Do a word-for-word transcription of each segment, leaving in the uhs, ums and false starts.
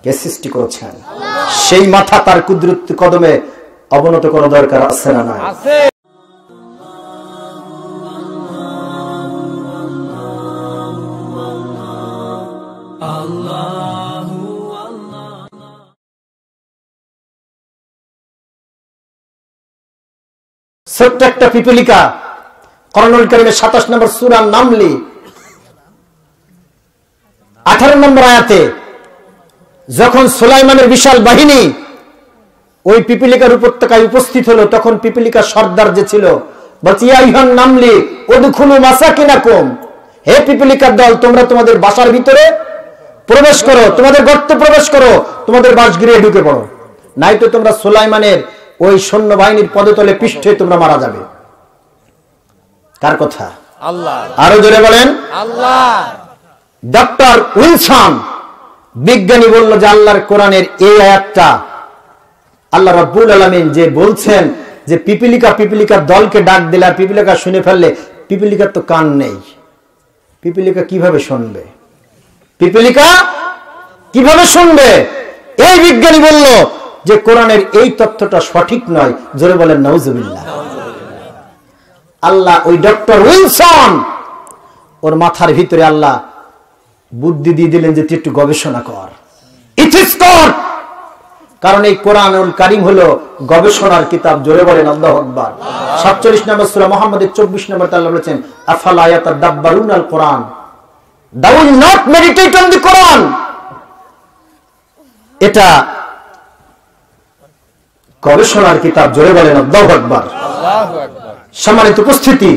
কে সৃষ্টি করেছেন? সেই মাথা তার কুদরতি কদমে অবনত করা দরকার আছে না নাই? ছোট্ট একটা পিপলিকা, কোরআনুল কারীমের সাতাশ নম্বর সূরা নামলি আঠারো নম্বর আয়াতে যখন সুলাইমানের বিশাল বাহিনী ওই পিপলিকার উপত্যকায় উপস্থিত হলো, তখন পিপলিকা সর্দার যে ছিল বলছে, ইয়া আইয়ুহান নামলি উদখুলু মাসাকিনাকুম, হে পিপলিকার দল, তোমরা তোমাদের বাসার ভিতরে প্রবেশ করো, তোমাদের গর্তে প্রবেশ করো, তোমাদের বাসগৃহে ঢুকে পড়ো, নাই তো তোমরা সুলাইমানের ওই সৈন্যবাহিনীর পদতলে পৃষ্ঠে তোমরা মারা যাবে। কার কথা? আল্লাহ। আরো জোরে বলেন আল্লাহ। ডক্টর উইলসন বিজ্ঞানী বলল যে আল্লাহর কোরআনের এই আয়াতটা আল্লাহ রাব্বুল আলামিন যে বলছেন যে পিপলিকা পিপলিকার দলকে ডাক দিলে আর পিপলিকা শুনে ফেললে, পিপলিকার তো কান নেই, পিপলিকা কিভাবে শুনবে? পিপলিকা কিভাবে শুনবে? এই বিজ্ঞানী বলল যে কোরআনের এই তথ্যটা সঠিক নয়। জোরে বলেন নাউজুবিল্লাহ। আল্লাহ ওই ডক্টর উইলসন ওর মাথার ভিতরে আল্লাহ বুদ্ধি দিয়ে দিলেন যে তুই একটু গবেষণা কর, ইথিক্স কর, কারণ এই কোরআনুল কারীম হলো গবেষণার কিতাব। জোরে বলেন আল্লাহু আকবার। সাতচল্লিশ নম্বর সূরা মুহাম্মদের চব্বিশ নম্বর আল্লাহ বলেছেন, আফালা ইয়াতাদাব্বারুনাল কোরআন, they will not meditate on the Quran. এটা গবেষণার কিতাব। জোরে বলেন আল্লাহু আকবার। সম্মানিত উপস্থিতি,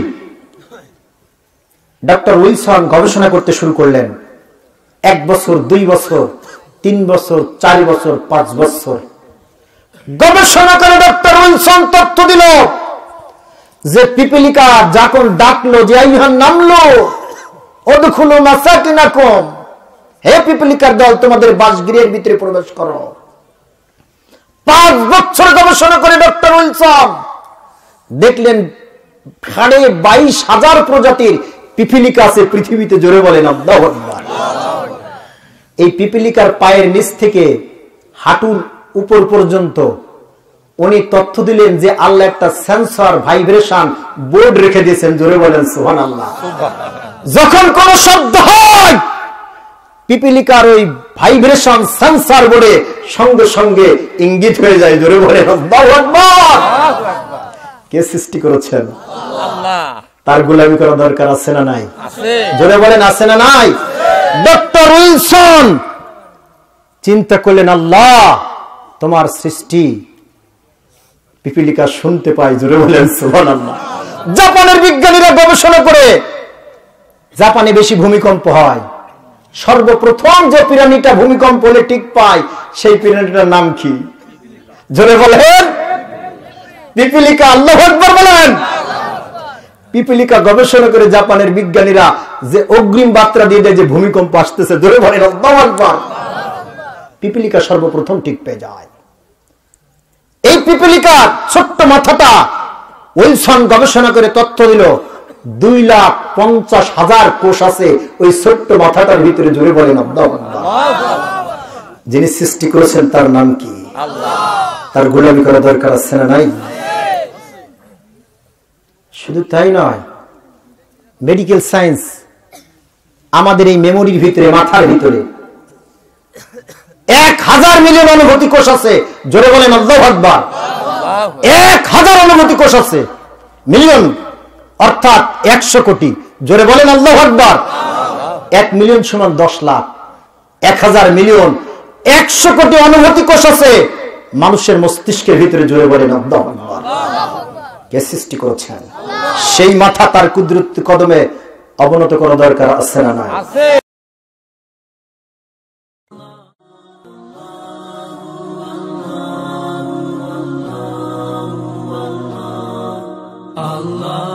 ডক্টর উইলসন গবেষণা করতে শুরু করলেন। এক বছর, দুই বছর, তিন বছর, চার বছর, পাঁচ বছর গবেষণা করে ডক্টর উইলসন তথ্য দিল যে পিপলিকা যখন ডাকলো যে আইয়ুহান নামলো উদখুলু মাসাকিনাকুম, হে পিপলিকার দল, তোমাদের বাসগৃহের ভিতরে প্রবেশ করো। পাঁচ বছর গবেষণা করে ডক্টর উইলসন দেখলেন সাড়ে বাইশ হাজার প্রজাতির পিপলিকা আছে পৃথিবীতে। জোরে বলেন আল্লাহু আকবার। এই পিপলিকার পায়ের নিচ থেকে হাঁটুর উপর পর্যন্ত উনি তথ্য দিলেন যে আল্লাহ একটা সেন্সর ভাইব্রেশন বোর্ড রেখে দিয়েছেন। জোরে বলেন সুবহানাল্লাহ। যখন কোন শব্দ হয় পিপলিকার ওই ভাইব্রেশন সেন্সর বোর্ডে সঙ্গে সঙ্গে ইঙ্গিত হয়ে যায়। জোরে বলেন আল্লাহু আকবার। কে সৃষ্টি করেছেন? আল্লাহ। তার গোলামি করা দরকার আছে না নাই? আছে। জোরে বলেন আছে না নাই? ডক্টর উইলসন চিন্তা করলেন, আল্লাহ তোমার সৃষ্টি পিপলিকা শুনতে পায়। জোরে বলেন সুবহানাল্লাহ। জাপানের বিজ্ঞানীরা গবেষণা করে জাপানে বেশি ভূমিকম্প হয়, সর্বপ্রথম যে পিরামিডটা ভূমিকম্প হলে ঠিক পায় সেই পিরামিডটার নাম কি? জোরে বলেন পিপলিকা। আল্লাহু আকবার বলেন। পিপলিকা গবেষণা করে জাপানের বিজ্ঞানীরা যে অগ্রিম বার্তা দিয়ে দেয় যে ভূমিকম্প আসতেছে। জোরে বলেন আল্লাহু আকবার। পিপলিকা সর্বপ্রথম ঠিক পেয়ে যায়। এই পিপলিকার ছোট্ট মাথাটা উইলসন গবেষণা করে তথ্য দিল দুই লাখ পঞ্চাশ হাজার কোষ আছে ওই ছোট্ট মাথাটার ভিতরে। জোরে বলেন আল্লাহু আকবার। যিনি সৃষ্টি করেছেন তার নাম কি? আল্লাহ। তার গোলামি করা দরকার আছে না নাই? শুধু তাই নয়, মেডিকেল সায়েন্স আমাদের এই মেমোরির ভিতরে, মাথার ভিতরে এক হাজার মিলিয়ন অনুভূতি কোষ আছে। জোরে বলেন আল্লাহু আকবার। এক হাজার অনুভূতি কোষ আছে, মিলিয়ন অর্থাৎ একশো কোটি। জোরে বলেন আল্লাহু আকবার। এক মিলিয়ন সমান দশ লাখ, এক হাজার মিলিয়ন, একশো কোটি অনুভূতি কোষ আছে মানুষের মস্তিষ্কের ভিতরে। জোরে বলেন আল্লাহু আকবার। কে সৃষ্টি করেছেন? সেই মাথা তার কুদরতি কদমে অবনত করা দরকার আছে না নাই? Allah